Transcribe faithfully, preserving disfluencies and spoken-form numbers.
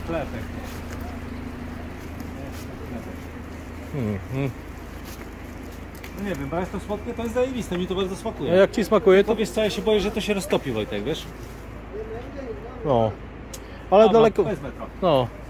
Chlebek. Mhm. No nie wiem, bo jak to słodkie, to jest zajebiste, mi to bardzo smakuje. A jak ci smakuje, to... To wiesz co, ja się boję, że to się roztopi, Wojtek, wiesz? No. Ale Dobra, daleko... wezmę trochę. No.